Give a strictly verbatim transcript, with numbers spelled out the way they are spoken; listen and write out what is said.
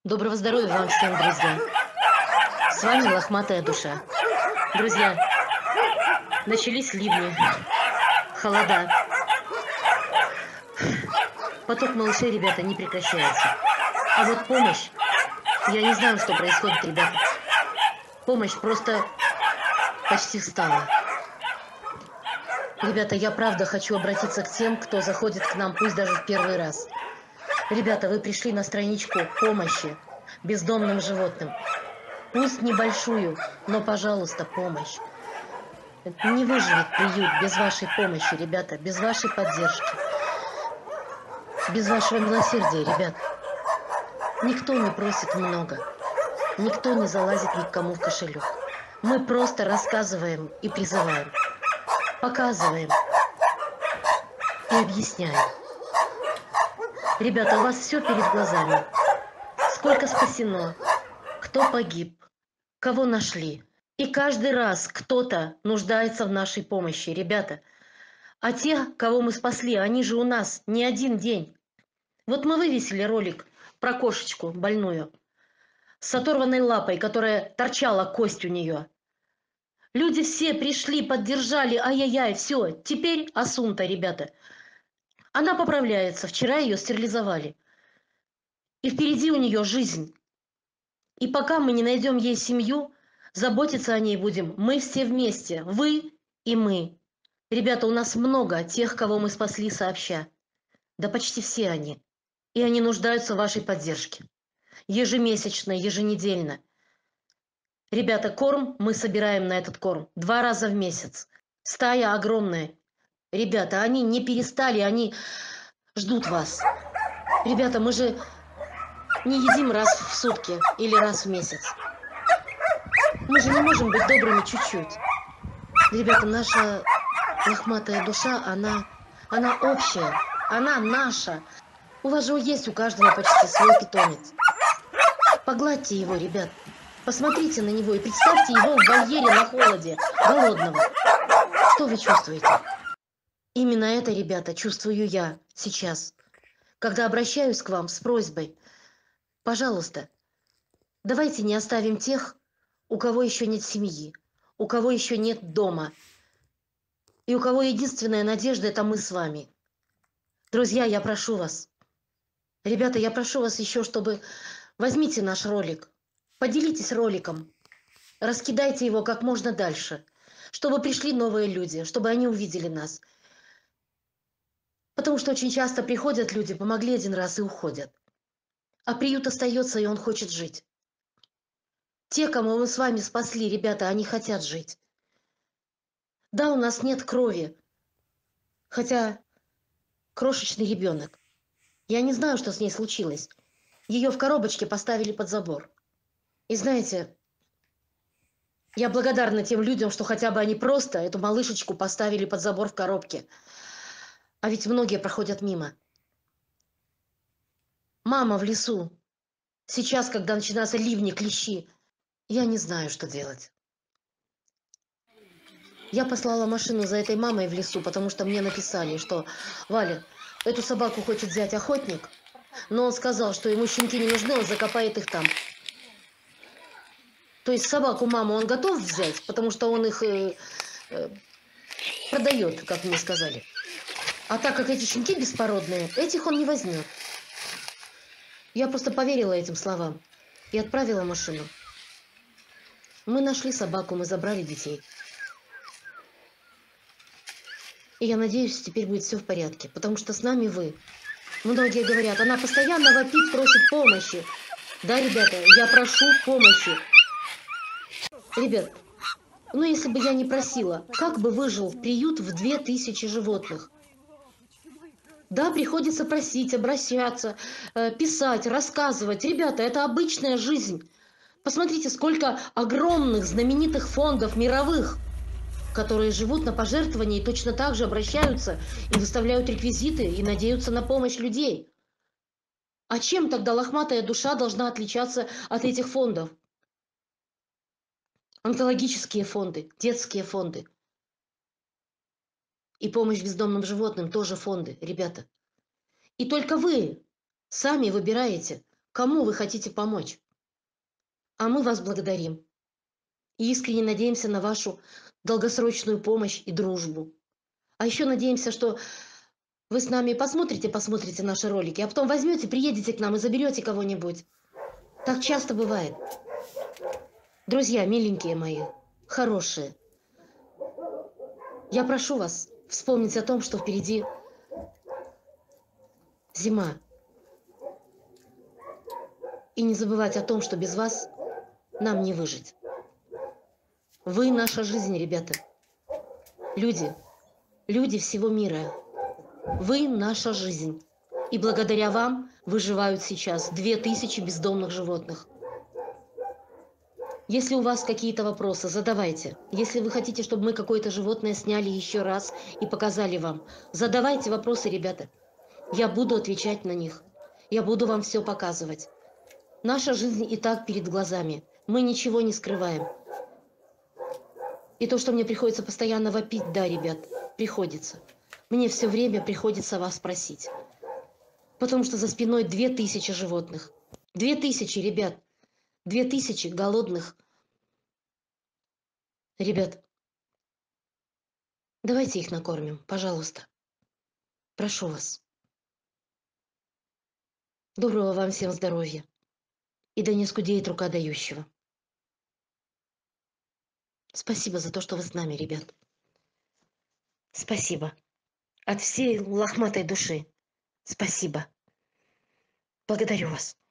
Доброго здоровья вам всем, друзья! С вами Лохматая душа. Друзья, начались ливни, холода. Поток малышей, ребята, не прекращается. А вот помощь, я не знаю, что происходит, ребята. Помощь просто почти встала. Ребята, я правда хочу обратиться к тем, кто заходит к нам, пусть даже в первый раз. Ребята, вы пришли на страничку помощи бездомным животным. Пусть небольшую, но, пожалуйста, помощь. Не выживет приют без вашей помощи, ребята, без вашей поддержки, без вашего милосердия, ребят. Никто не просит много, никто не залазит никому в кошелек. Мы просто рассказываем и призываем, показываем и объясняем. Ребята, у вас все перед глазами. Сколько спасено, кто погиб, кого нашли. И каждый раз кто-то нуждается в нашей помощи, ребята. А те, кого мы спасли, они же у нас не один день. Вот мы вывесили ролик про кошечку больную с оторванной лапой, которая торчала кость у нее. Люди все пришли, поддержали, ай-яй-яй, все, теперь Асунта, ребята. Она поправляется, вчера ее стерилизовали. И впереди у нее жизнь. И пока мы не найдем ей семью, заботиться о ней будем мы все вместе, вы и мы. Ребята, у нас много тех, кого мы спасли сообща. Да почти все они. И они нуждаются в вашей поддержке. Ежемесячно, еженедельно. Ребята, корм мы собираем на этот корм два раза в месяц. Стая огромная. Ребята, они не перестали, они ждут вас. Ребята, мы же не едим раз в сутки или раз в месяц. Мы же не можем быть добрыми чуть-чуть. Ребята, наша лохматая душа, она, она общая, она наша. У вас же есть у каждого почти свой питомец. Погладьте его, ребят. Посмотрите на него и представьте его в вольере на холоде, голодного. Что вы чувствуете? Именно это, ребята, чувствую я сейчас, когда обращаюсь к вам с просьбой. Пожалуйста, давайте не оставим тех, у кого еще нет семьи, у кого еще нет дома, и у кого единственная надежда – это мы с вами. Друзья, я прошу вас, ребята, я прошу вас еще, чтобы возьмите наш ролик, поделитесь роликом, раскидайте его как можно дальше, чтобы пришли новые люди, чтобы они увидели нас. Потому что очень часто приходят люди, помогли один раз и уходят. А приют остается, и он хочет жить. Те, кому мы с вами спасли, ребята, они хотят жить. Да, у нас нет крови, хотя крошечный ребенок. Я не знаю, что с ней случилось. Ее в коробочке поставили под забор. И знаете, я благодарна тем людям, что хотя бы они просто эту малышечку поставили под забор в коробке. А ведь многие проходят мимо. Мама в лесу. Сейчас, когда начинаются ливни, клещи, я не знаю, что делать. Я послала машину за этой мамой в лесу, потому что мне написали, что Валя, эту собаку хочет взять охотник, но он сказал, что ему щенки не нужны, он закопает их там. То есть собаку маму он готов взять, потому что он их э, э, продает, как мне сказали. А так как эти щенки беспородные, этих он не возьмет. Я просто поверила этим словам и отправила машину. Мы нашли собаку, мы забрали детей. И я надеюсь, теперь будет все в порядке, потому что с нами вы. Многие говорят, она постоянно вопит, просит помощи. Да, ребята, я прошу помощи. Ребят, ну если бы я не просила, как бы выжил приют в две тысячи животных? Да, приходится просить, обращаться, писать, рассказывать. Ребята, это обычная жизнь. Посмотрите, сколько огромных знаменитых фондов мировых, которые живут на пожертвования и точно так же обращаются и выставляют реквизиты и надеются на помощь людей. А чем тогда лохматая душа должна отличаться от этих фондов? Онкологические фонды, детские фонды. И помощь бездомным животным тоже фонды, ребята. И только вы сами выбираете, Кому вы хотите помочь? А мы вас благодарим. И искренне надеемся на вашу долгосрочную помощь и дружбу. А еще надеемся, что вы с нами посмотрите, посмотрите наши ролики, а потом возьмете, приедете к нам и заберете кого-нибудь. Так часто бывает. Друзья, миленькие мои, хорошие, я прошу вас вспомнить о том, что впереди зима. И не забывать о том, что без вас нам не выжить. Вы наша жизнь, ребята. Люди, люди всего мира. Вы наша жизнь. И благодаря вам выживают сейчас две тысячи бездомных животных. Если у вас какие-то вопросы, задавайте. Если вы хотите, чтобы мы какое-то животное сняли еще раз и показали вам, задавайте вопросы, ребята. Я буду отвечать на них. Я буду вам все показывать. Наша жизнь и так перед глазами. Мы ничего не скрываем. И то, что мне приходится постоянно вопить, да, ребят, приходится. Мне все время приходится вас просить. Потому что за спиной две тысячи животных. Две тысячи, ребят. Две тысячи голодных. Ребят, давайте их накормим, пожалуйста. Прошу вас. Доброго вам всем здоровья. И да не скудеет рука дающего. Спасибо за то, что вы с нами, ребят. Спасибо. От всей лохматой души. Спасибо. Благодарю вас.